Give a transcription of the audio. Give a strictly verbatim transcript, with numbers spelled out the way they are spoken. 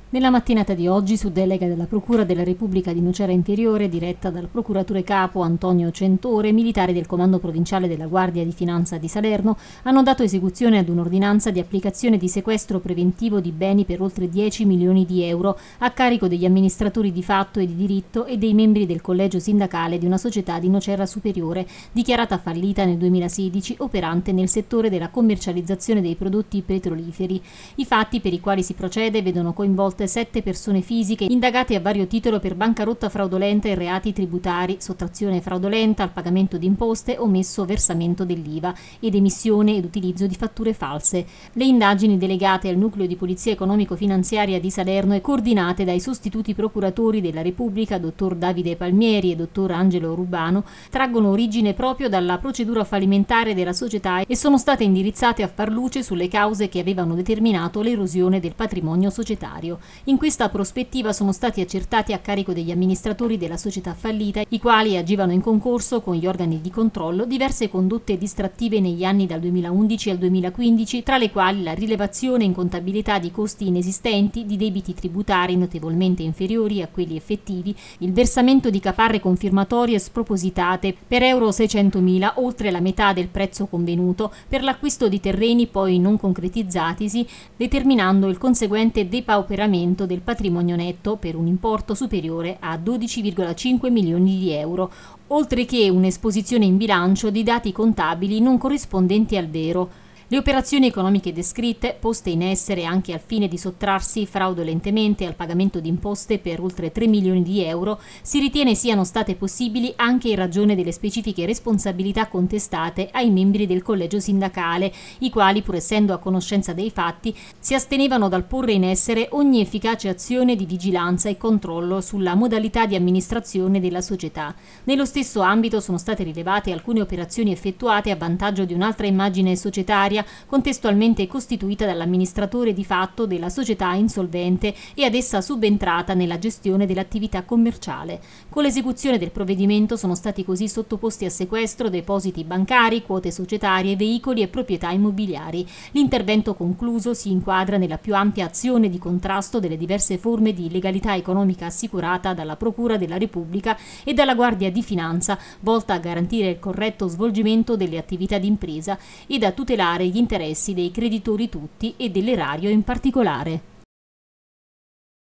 Nella mattinata di oggi, su delega della Procura della Repubblica di Nocera Inferiore, diretta dal procuratore capo Antonio Centore, militari del Comando Provinciale della Guardia di Finanza di Salerno hanno dato esecuzione ad un'ordinanza di applicazione di sequestro preventivo di beni per oltre dieci milioni di euro a carico degli amministratori di fatto e di diritto e dei membri del collegio sindacale di una società di Nocera Superiore, dichiarata fallita nel duemilasedici, operante nel settore della commercializzazione dei prodotti petroliferi. I fatti per i quali si procede vedono coinvolte sette persone fisiche indagate a vario titolo per bancarotta fraudolenta e reati tributari, sottrazione fraudolenta al pagamento di imposte, omesso versamento dell'I V A ed emissione ed utilizzo di fatture false. Le indagini delegate al Nucleo di Polizia Economico-Finanziaria di Salerno e coordinate dai sostituti procuratori della Repubblica, dottor Davide Palmieri e dottor Angelo Rubano, traggono origine proprio dalla procedura fallimentare della società e sono state indirizzate a far luce sulle cause che avevano determinato l'erosione del patrimonio societario. In questa prospettiva sono stati accertati a carico degli amministratori della società fallita, i quali agivano in concorso con gli organi di controllo, diverse condotte distrattive negli anni dal duemilaundici al duemilaquindici, tra le quali la rilevazione in contabilità di costi inesistenti, di debiti tributari notevolmente inferiori a quelli effettivi, il versamento di caparre confirmatorie spropositate per euro seicentomila, oltre la metà del prezzo convenuto, per l'acquisto di terreni poi non concretizzatisi, determinando il conseguente depauperamento del patrimonio netto per un importo superiore a dodici virgola cinque milioni di euro, oltre che un'esposizione in bilancio di dati contabili non corrispondenti al vero. Le operazioni economiche descritte, poste in essere anche al fine di sottrarsi fraudolentemente al pagamento di imposte per oltre tre milioni di euro, si ritiene siano state possibili anche in ragione delle specifiche responsabilità contestate ai membri del collegio sindacale, i quali, pur essendo a conoscenza dei fatti, si astenevano dal porre in essere ogni efficace azione di vigilanza e controllo sulla modalità di amministrazione della società. Nello stesso ambito sono state rilevate alcune operazioni effettuate a vantaggio di un'altra immagine societaria contestualmente costituita dall'amministratore di fatto della società insolvente e ad essa subentrata nella gestione dell'attività commerciale. Con l'esecuzione del provvedimento sono stati così sottoposti a sequestro depositi bancari, quote societarie, veicoli e proprietà immobiliari. L'intervento concluso si inquadra nella più ampia azione di contrasto delle diverse forme di illegalità economica assicurata dalla Procura della Repubblica e dalla Guardia di Finanza, volta a garantire il corretto svolgimento delle attività d'impresa ed a tutelare gli interessi dei creditori tutti e dell'erario in particolare.